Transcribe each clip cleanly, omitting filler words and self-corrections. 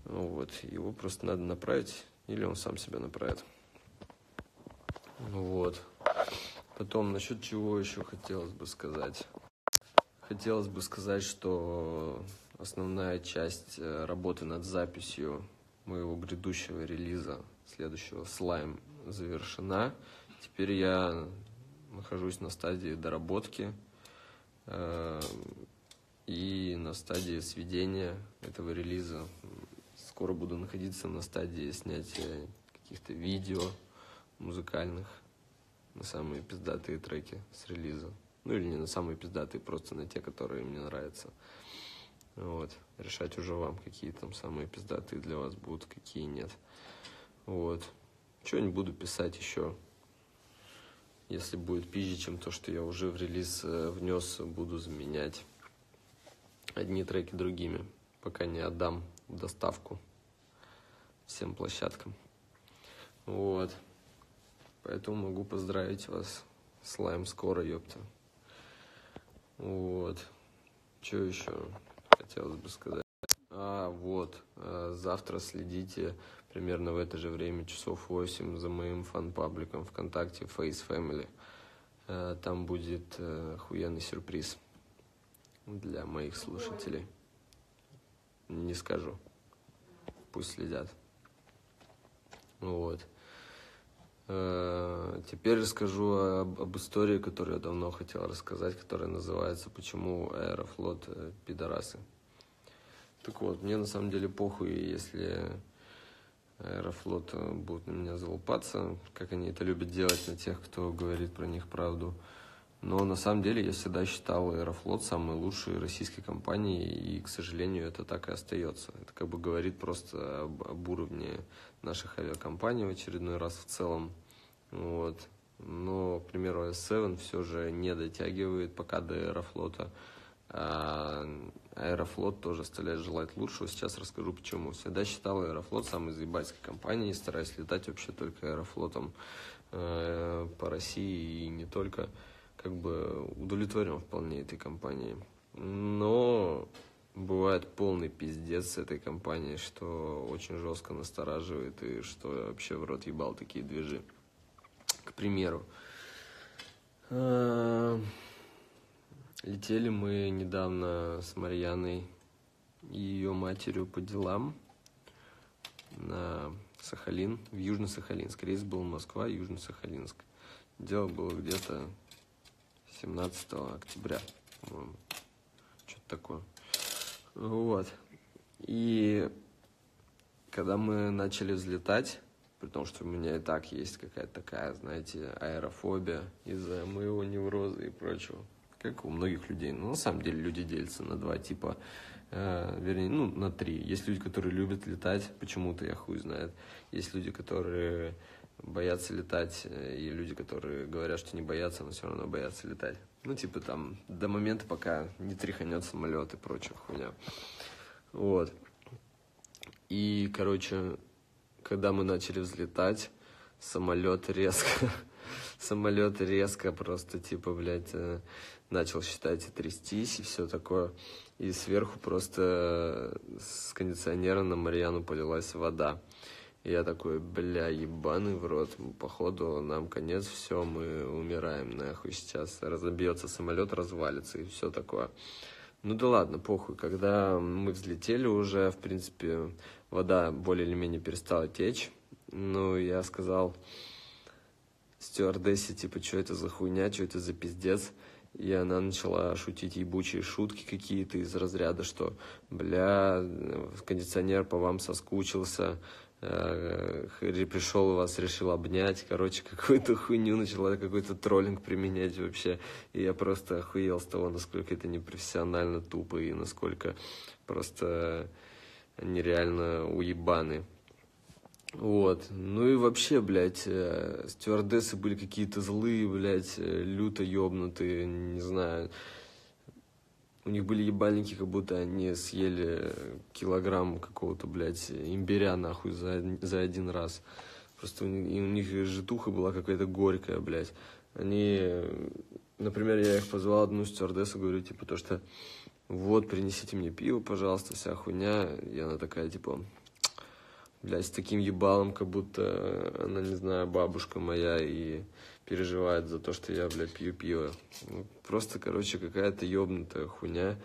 Вот, его просто надо направить, или он сам себя направит. Вот. Потом, насчет чего еще хотелось бы сказать. Хотелось бы сказать, что основная часть работы над записью моего грядущего релиза, следующего Slime, завершена. Теперь я нахожусь на стадии доработки и на стадии сведения этого релиза. Скоро буду находиться на стадии снятия каких-то видео музыкальных на самые пиздатые треки с релиза. Ну или не на самые пиздатые, просто на те, которые мне нравятся. Вот. Решать уже вам, какие там самые пиздатые для вас будут, какие нет. Вот. Что-нибудь буду писать еще. Если будет пизже, чем то, что я уже в релиз внес, буду заменять одни треки другими, пока не отдам в доставку всем площадкам. Вот. Поэтому могу поздравить вас. Слайм скоро, ёпта. Вот. Что еще хотелось бы сказать? Вот. Завтра следите примерно в это же время, часов 8, за моим фан-пабликом ВКонтакте Face Family. Там будет охуенный сюрприз для моих слушателей. Не скажу. Пусть следят. Вот. Теперь расскажу об истории, которую я давно хотел рассказать, которая называется «Почему Аэрофлот пидорасы». Так вот, мне на самом деле похуй, если Аэрофлот будут на меня залупаться, как они это любят делать на тех, кто говорит про них правду. Но на самом деле я всегда считал Аэрофлот самой лучшей российской компанией, и, к сожалению, это так и остается. Это как бы говорит просто об уровне наших авиакомпаний в очередной раз в целом. Вот. Но, к примеру, S7 все же не дотягивает пока до Аэрофлота. А Аэрофлот тоже оставляет желать лучшего. Сейчас расскажу почему. Всегда считал Аэрофлот самой заебательской компанией, стараюсь летать вообще только Аэрофлотом по России и не только. Как бы удовлетворен вполне этой компанией. Но бывает полный пиздец с этой компанией, что очень жестко настораживает и что вообще в рот ебал такие движи. К примеру, летели мы недавно с Марьяной и ее матерью по делам на Сахалин, в Южно-Сахалинск. Рейс был Москва, Южно-Сахалинск. Дело было где-то 17 октября, по-моему. Что-то такое. Вот. И когда мы начали взлетать, при том, что у меня и так есть какая-то такая, знаете, аэрофобия из-за моего невроза и прочего, как у многих людей. Но на самом деле люди делятся на два типа, вернее, на три. Есть люди, которые любят летать, почему-то, я хуй знает. Есть люди, которые боятся летать, и люди, которые говорят, что не боятся, но все равно боятся летать. Типа там, до момента, пока не тряханет самолет и прочая хуйня. Вот. И, короче, когда мы начали взлетать, самолет резко просто, типа, блядь, начал считать и трястись, и все такое. И сверху просто с кондиционера на Марьяну полилась вода. И я такой, бля, ебаный в рот, походу нам конец, все, мы умираем нахуй сейчас. Разобьется самолет, развалится и все такое. Ну да ладно, похуй. Когда мы взлетели уже, в принципе, вода более или менее перестала течь. Ну, я сказал стюардессе, типа, что это за хуйня, что это за пиздец. И она начала шутить ебучие шутки какие-то из разряда, что, бля, кондиционер по вам соскучился, пришел вас, решил обнять, короче, какую-то хуйню начала, какой-то троллинг применять вообще. И я просто охуел с того, насколько это непрофессионально, тупо и насколько просто нереально уебаны. Вот. Ну и вообще, блядь, стюардессы были какие-то злые, блядь, люто ёбнутые, не знаю. У них были ебальники, как будто они съели килограмм какого-то, блядь, имбиря, нахуй, за один раз. Просто у них житуха была какая-то горькая, блядь. Они, например, я их позвал, одну стюардессу, говорю, типа, то, что вот, принесите мне пиво, пожалуйста, вся хуйня. И она такая, типа, блядь, с таким ебалом, как будто она, не знаю, бабушка моя и переживает за то, что я, блядь, пью пиво. Ну, просто, короче, какая-то ёбнутая хуйня.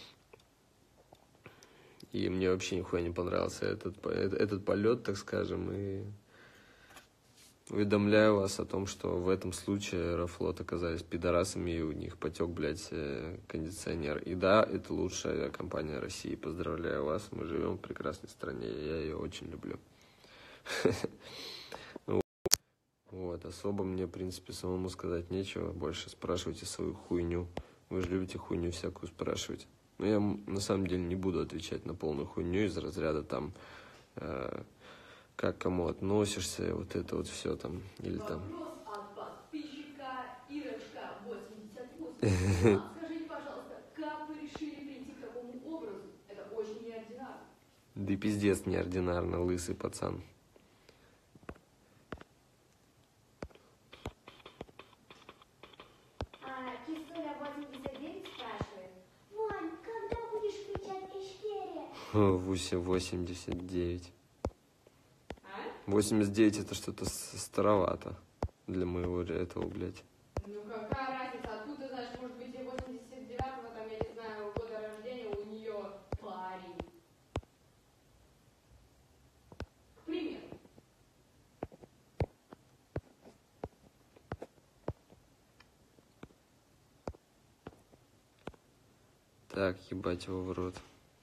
И мне вообще нихуя не понравился этот полет, так скажем, и уведомляю вас о том, что в этом случае Аэрофлот оказались пидорасами, и у них потек, блядь, кондиционер. И да, это лучшая компания России. Поздравляю вас, мы живем в прекрасной стране, я ее очень люблю. Вот, особо мне, в принципе, самому сказать нечего, больше спрашивайте свою хуйню. Вы же любите хуйню всякую спрашивать. Но я, на самом деле, не буду отвечать на полную хуйню из разряда там, как кому относишься, вот это вот все там, или там. Вопрос от подписчика Ирочка 88. Скажите, пожалуйста, как вы решили прийти к такому образу? Это очень неординарно. Да и пиздец неординарно, лысый пацан. Кисуля 89 спрашивает. Вань, когда будешь кричать Ишкерия? 89. 89 это что-то старовато для моего этого, блядь. Ну какая разница? Откуда ты знаешь, может быть, и 89-го, там, я не знаю, года рождения у нее парень. К примеру. Так, ебать его в рот.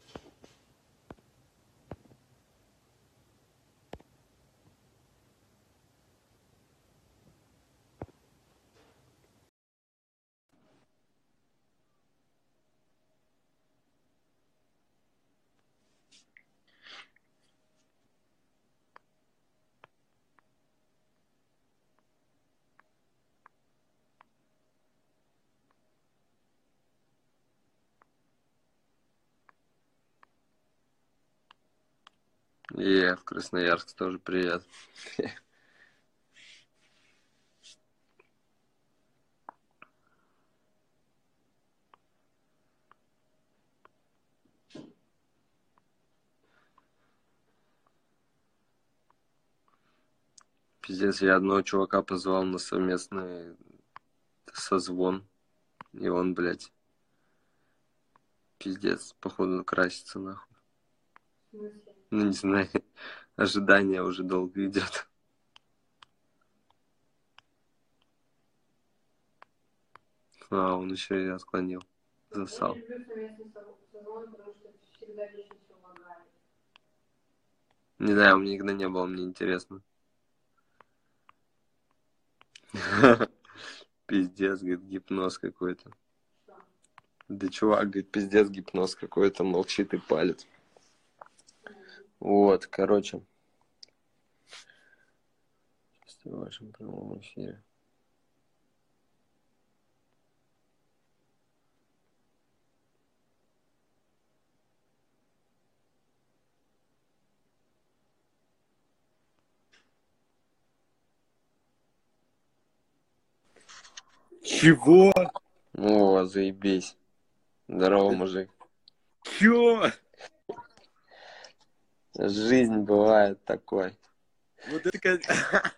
В Красноярск тоже привет. Пиздец, я одного чувака позвал на совместный созвон. И он, блядь, пиздец, походу красится нахуй. В смысле? Ну, не знаю, ожидание уже долго идет. А, он еще и отклонил. Засал. Я не люблю совместный созвон, потому что всегда вечно все лагает. Не знаю, у меня никогда не было, мне интересно. Пиздец, говорит, гипноз какой-то. Что? Да чувак, говорит, пиздец, гипноз какой-то, молчит и палит. Вот, короче. В вашем прямом эфире. Чего? О, заебись. Здорово, мужик. Чё? Жизнь бывает такой. Вот это...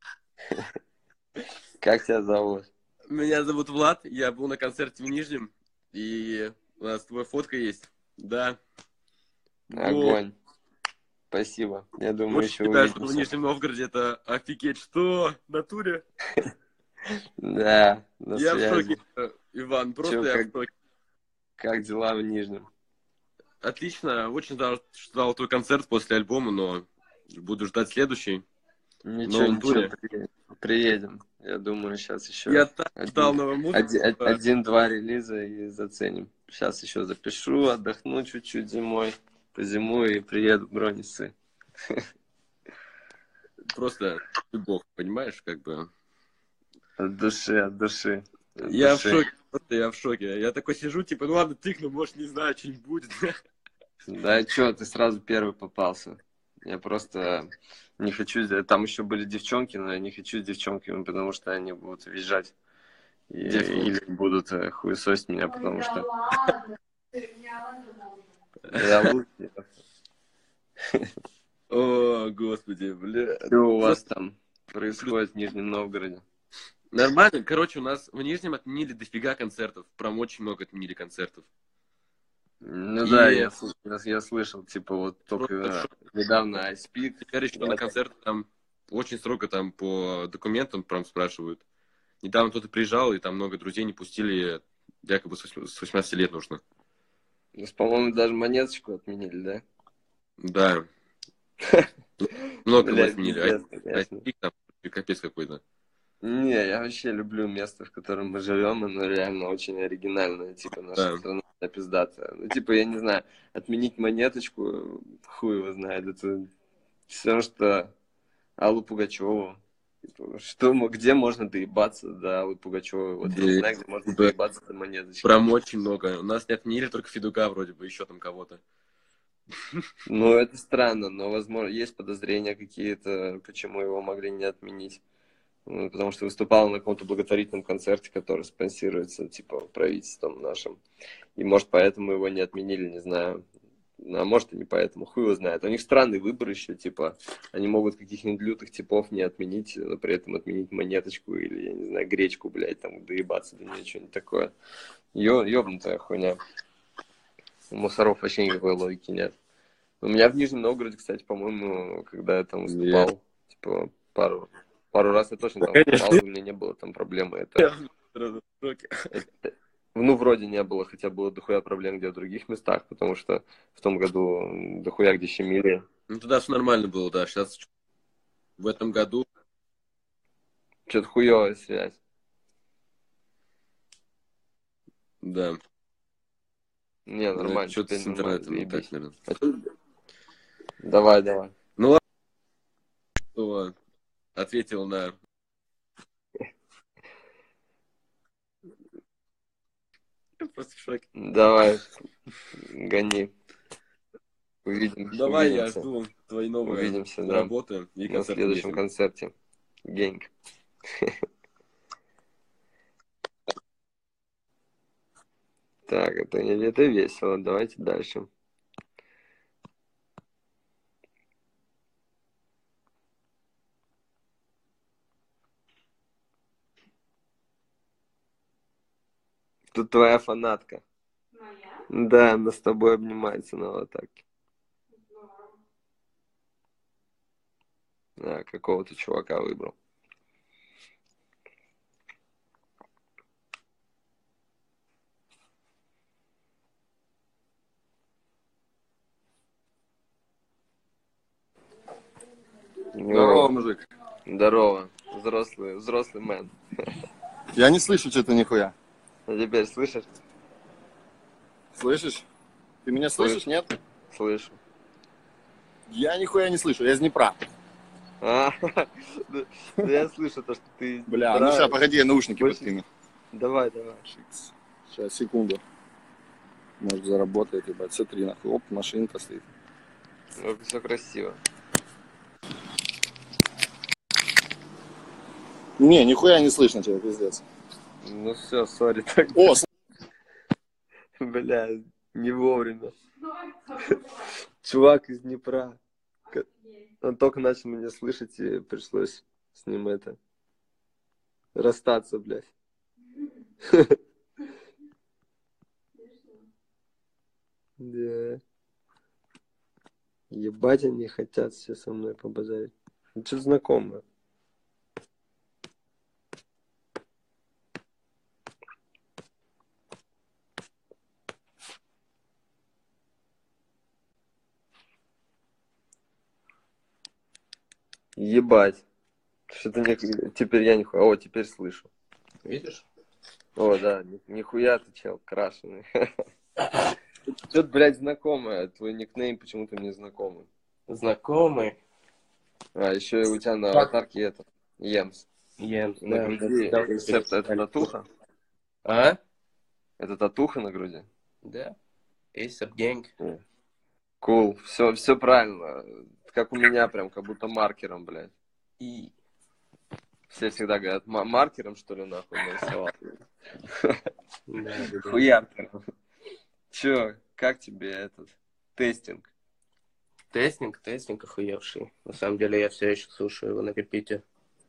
Как тебя зовут? Меня зовут Влад, я был на концерте в Нижнем, и у нас твоя фотка есть. Да. Огонь. Спасибо. Я думаю, Очень еще считаю, что в увидимся. Нижнем Новгороде это офигеть. Что? В натуре? Да, на Я в связи. шоке, Иван, просто Чё, я как- в шоке. Как дела в Нижнем? Отлично, очень ждал твой концерт после альбома, но буду ждать следующий. Ничего, новом туре. приедем. Я думаю, сейчас еще Я так ждал новую музыку. один-два релиза и заценим. Сейчас еще запишу, отдохну чуть-чуть зимой, позимую и приеду, бро, не ссы. Просто любовь, понимаешь, как бы. От души, от души. От Я в души. шоке, просто я в шоке. Я такой сижу, типа, ну ладно, тыкну, может, не знаю, что-нибудь будет. Да чё, ты сразу первый попался. Я просто не хочу... Там еще были девчонки, но я не хочу с девчонками, потому что они будут визжать. Или будут хуесосить меня, потому что... ладно. Ты меня ладно. Я лучше. О, О, господи, бля. Что у вас там происходит в Нижнем Новгороде? Нормально. Короче, у нас в Нижнем отменили дофига концертов. Прям очень много отменили концертов. Ну И да, я слышал, типа, вот просто только недавно iSpeed. теперь еще на концерт там очень строго там по документам прям спрашивают. Недавно кто-то приезжал, и там много друзей не пустили, якобы с 18 лет нужно. По-моему, даже монеточку отменили, да? Да. Много кого Бля, отменили. пиздец, конечно. Там капец какой-то. Не, я вообще люблю место, в котором мы живем, оно реально очень оригинальное, типа, наша Да. страна пиздатая. Ну, типа, я не знаю, отменить монеточку, хуй его знает, это все, что Аллу Пугачеву. Что, где можно доебаться до Аллы Пугачевой? Вот я не знаю, где можно Да. доебаться до монеточки. Прям очень много. У нас не отменили только Федука вроде бы, еще там кого-то. Ну, это странно, но, возможно, есть подозрения какие-то, почему его могли не отменить. Ну, потому что выступал на каком-то благотворительном концерте, который спонсируется, типа, правительством нашим. И, может, поэтому его не отменили, не знаю. А может, и не поэтому, хуй его знает. У них странный выбор еще, типа, они могут каких-нибудь лютых типов не отменить, но при этом отменить монеточку или, я не знаю, гречку, блядь, там, доебаться до нее, что-нибудь такое. Ёбнутая хуйня. У мусоров вообще никакой логики нет. У меня в Нижнем Новгороде, кстати, по-моему, когда я там выступал, типа, пару раз я точно там выступал, и у меня не было там проблемы. Это, ну, вроде не было, хотя было дохуя проблем где в других местах, потому что в том году дохуя где щемили. Ну, тогда все нормально было, да. Сейчас в этом году... Что-то хуевая связь. Да. Не, нормально, Что-то теперь с нормально, интернетом не так, заебись. наверное. Давай. Ну ладно, что ответил на... Я просто в шоке. Давай, гони. Давай, я Увидимся. жду твои новые Увидимся, да. работы и На концерты. следующем вместе. концерте. Генг. Так, это весело. Давайте дальше. Тут твоя фанатка. Моя? Да, она с тобой обнимается на аватарке. Да, какого-то чувака выбрал. Здорово, мужик. Здорово. Взрослый мэн. Я не слышу что-то нихуя. А теперь слышишь? Слышишь? Ты меня слышишь, нет? Слышу. Я нихуя не слышу, я из Днепра. Да я слышу то, что ты... Бля, ну сейчас, погоди, я наушники Больше- подкину. Давай. Сейчас, секунду. Может заработает, ебать. Смотри, нахуй. Оп, машинка стоит. Ну, все красиво. Не, нихуя не слышно тебя, пиздец. Ну все, сори. Так, О, бля, не вовремя. Давай, Чувак из Днепра. Он только начал меня слышать, и пришлось с ним расстаться, блядь. Да. Ебать, они хотят все со мной побазарить. Ну, что знакомое. Ебать. Что-то теперь я нихуя. О, теперь слышу. видишь? О, да, нихуя ты, чел, крашеный. Что-то, блядь, знакомое. Твой никнейм почему-то мне знакомый. Знакомый. А, еще и у тебя на аватарке это. Емс. Емс, На да, груди. да, Рецепт, это татуха? А? Это татуха на груди? Да. ASAP Gang. Кул. Все правильно. Как у меня, прям, как будто маркером, блядь. И... Все всегда говорят, маркером, что ли, нахуй нарисовал? Да. Хуяркером. Че, как тебе этот тестинг? Тестинг охуевший. На самом деле я все еще слушаю его на репите.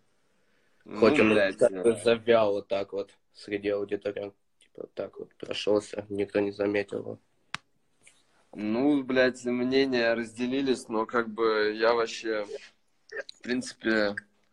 Хоть Ну, он блядь, как-то завял вот так вот среди аудитории. Типа вот так вот прошелся, никто не заметил его. ну, блядь, мнения разделились, но как бы я вообще, в принципе,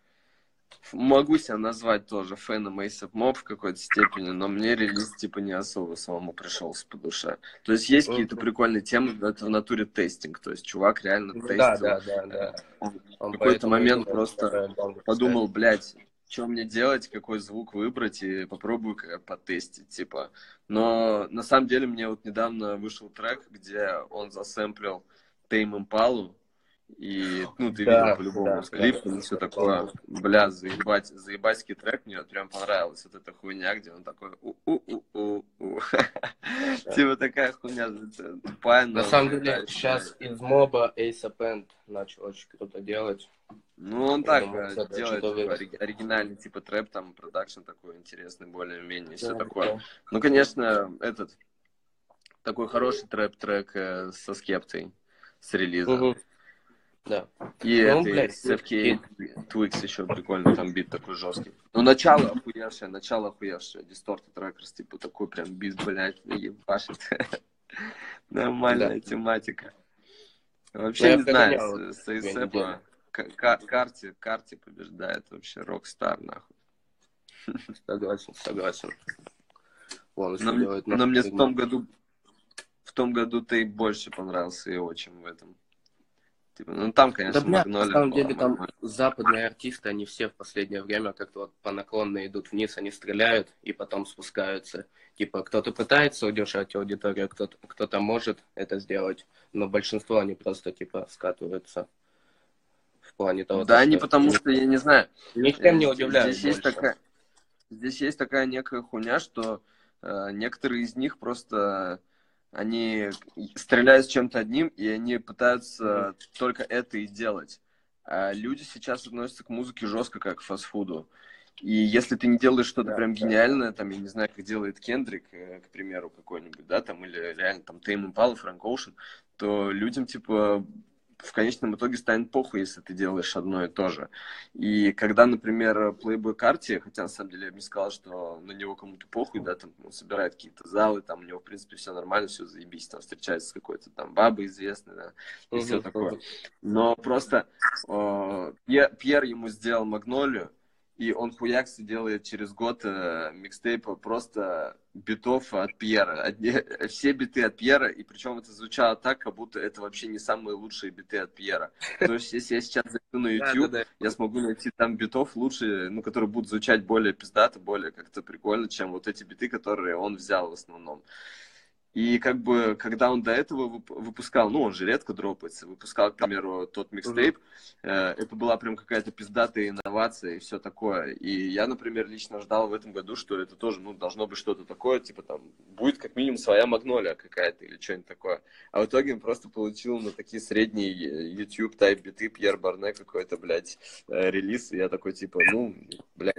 могу себя назвать тоже фэном A$AP Mob в какой-то степени, но мне релиз типа не особо самому пришелся по душе. То есть есть какие-то прикольные темы, но это в натуре тестинг, то есть чувак реально Да, тестил. Он В какой-то поэтому и момент думал, просто что альбом подумал, выпускать. блядь, что мне делать, какой звук выбрать, и попробую потестить, типа. Но на самом деле мне вот недавно вышел трек, где он засэмплил Tame Impala, и, ну, ты видел по-любому с клипом и все такое. Бля, заебатский трек, мне вот прям понравилась вот эта хуйня, где он такой у-у-у-у-у. Типа такая хуйня тупая, На но самом деле, взлетающая. сейчас из моба A$AP End начал очень круто делать. Ну, он Я так думаю, с этого делает, что-то типа, вырос. оригинальный, типа, трэп, там, продакшн такой интересный, более-менее, все Да, такое. да. Ну, конечно, этот, такой хороший трэп-трек со Скептой, с релиза. Мгм. Да. И Ну, этой блядь, с FK Twix еще прикольно, там бит такой жесткий. Ну, начало охуевшее, Distorted Records, типа, такой прям бит, блядь, ебашит. Нормальная тематика. Ну, Вообще я не знаю, прогонял вот с 2 A$AP недели. карте побеждает вообще, Рокстар, нахуй. Согласен. Вон Но, еще делает но мне фигню. в том году ты больше понравился его, чем в этом. Типа, ну там, Да, конечно, бля, на Магнолия самом была, деле там западные артисты, они все в последнее время как-то вот по наклонной идут вниз, они стреляют и потом спускаются. Типа, кто-то пытается удержать аудиторию, кто-то может это сделать, но большинство, они просто, типа, скатываются в плане того, Да, не что потому что, я не знаю, ничем не удивляют больше. здесь есть такая некая хуйня, что некоторые из них просто, они стреляют с чем-то одним, и они пытаются только это и делать. А люди сейчас относятся к музыке жестко, как к фастфуду. И если ты не делаешь что-то Да, прям да. гениальное, там, я не знаю, как делает Кендрик, к примеру, какой-нибудь, да, там, или реально там Тейм Импала, Фрэнк Оушен, то людям, типа, в конечном итоге станет похуй, если ты делаешь одно и то же. И когда, например, Playboy Carti, хотя на самом деле я бы не сказал, что на него кому-то похуй, да, там он собирает какие-то залы, там у него, в принципе, все нормально, все заебись, там встречается с какой-то там бабой известной, да, и все такое. Но просто Пьер ему сделал Магнолию, и он хуякс делает через год микстейп просто битов от Пьера. Все биты от Пьера, и причем это звучало так, как будто это вообще не самые лучшие биты от Пьера. То есть, если я сейчас зайду на YouTube, Да. я смогу найти там битов лучше, ну, которые будут звучать более пиздато, более как-то прикольно, чем вот эти биты, которые он взял в основном. И как бы, когда он до этого выпускал, ну, он же редко дропается, выпускал, к примеру, тот микстейп, это была прям какая-то пиздатая инновация и все такое. И я, например, лично ждал в этом году, что это тоже, ну, должно быть что-то такое, типа там, будет как минимум своя Магнолия какая-то или что-нибудь такое. А в итоге он просто получил на такие средние YouTube тайп биты Пьер Барне какой-то, блядь, релиз, и я такой, типа, ну, блядь,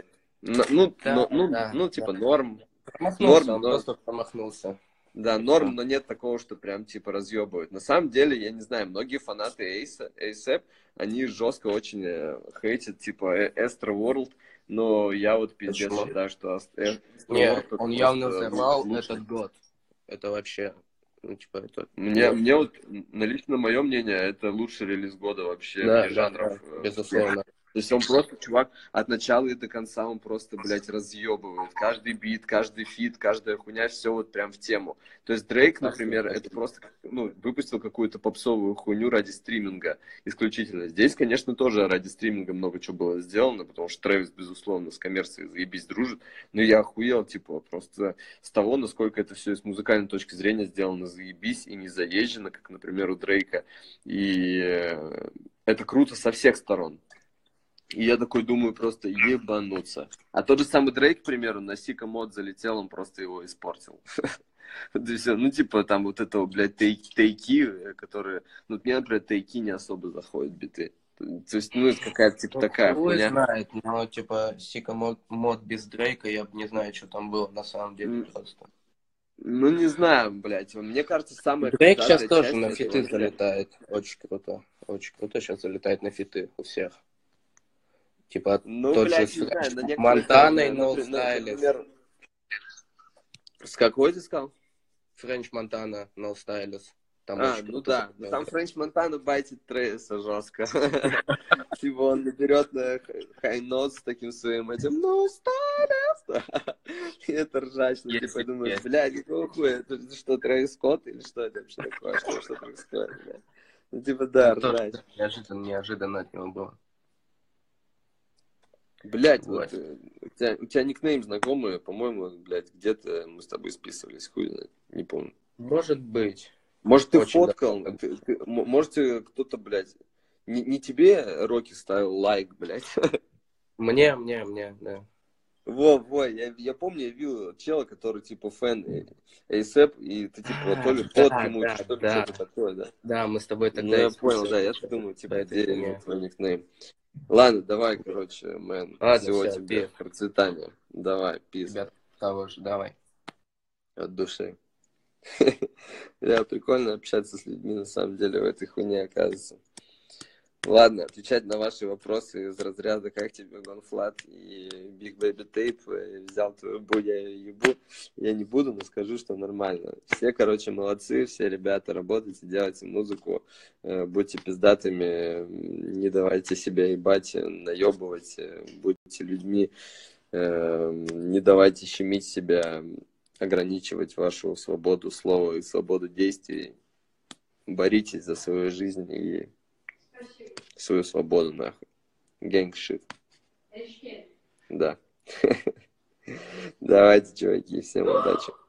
типа, норм, Промахнулся, норм, он но... просто промахнулся. Да, И норм, всё. но нет такого, что прям типа разъебывают. На самом деле, я не знаю, многие фанаты A$AP, они жестко очень хейтят, типа Astro World, но я вот пиздец Почему? считаю, что Astro Не, World это он явно просто взорвал лучший. этот год. Это вообще, ну, типа, это... Мне вот, на лично мое мнение, это лучший релиз года вообще Да, вне жанров. безусловно. То есть он просто, чувак, от начала и до конца он просто, блядь, разъебывает. Каждый бит, каждый фит, каждая хуйня, все вот прям в тему. То есть Дрейк, например, это просто, ну, выпустил какую-то попсовую хуйню ради стриминга исключительно. Здесь, конечно, тоже ради стриминга много чего было сделано, потому что Трэвис, безусловно, с коммерцией заебись дружит. Но я охуел, типа, просто с того, насколько это все с музыкальной точки зрения сделано заебись и не заезжено, как, например, у Дрейка. И это круто со всех сторон. И я такой думаю, просто ебануться. А тот же самый Дрейк, к примеру, на Сика Мод залетел, он просто его испортил. Ну, типа, там вот этого, блядь, тейки, которые... Ну, мне, например, тейки не особо заходят биты. То есть, ну, это какая-то, типа, такая Хуй хуйня. знает, но, типа, Сика мод без Дрейка, я бы не знаю, что там было на самом деле просто. Ну, не знаю, блядь. Мне кажется, самая Дрейк сейчас пиздатая тоже часть на это фиты вообще... залетает. Очень круто. Очень круто сейчас залетает на фиты у всех. Типа Ну, тот же блядь, с не знаю, Френч на некоторых я Монтаной знаю. No Stylist. Например, с какой ты сказал? Френч Монтана No Stylist. Там А, очень ну круто да. Но залетает. там Френч Монтана байтит Трейса жестко. Типа он наберет на хай-нот с таким своим этим «No stylist». И это ржачно. Есть, Типа думаешь, есть. блядь, какого хуя? Это что, Трэвис Скотт или что это вообще такое? Что происходит, блядь? Ну, типа, да, Ну, тоже ржач. неожиданно от него было. Блядь, вот Вот. у тебя никнейм знакомый, по-моему, блядь, где-то мы с тобой списывались, хуй знает, не помню. Может быть. Может, ты Очень фоткал, давно. может, кто-то, блядь, не тебе Рокки ставил лайк, блядь. Мне, да. Во, я помню, я видел чела, который, типа, фэн ASAP, и ты, типа, то ли фотки мутишь, то ли что-то такое, да. Да, мы с тобой Ну, тогда я и понял, да, я списывались думаю, по типа, этой где именно хуйне. твой никнейм. Ладно, давай, короче, мэн, Ладно, всего все, тебе пи. процветания. Давай, пиз, Тебя того же, давай. от души. Да, прикольно общаться с людьми, на самом деле, в этой хуйне, оказывается. Ладно, отвечать на ваши вопросы из разряда «Как тебе Гонфлат» и Big Baby Tape, взял твою я ебу, я не буду, но скажу, что нормально. Все, короче, молодцы, все ребята, работайте, делайте музыку, будьте пиздатыми, не давайте себя ебать, наебывать, будьте людьми, не давайте щемить себя, ограничивать вашу свободу слова и свободу действий. Боритесь за свою жизнь и свою свободу, нахуй. Гэнг-шит. Респект. Да. Давайте, чуваки, всем удачи.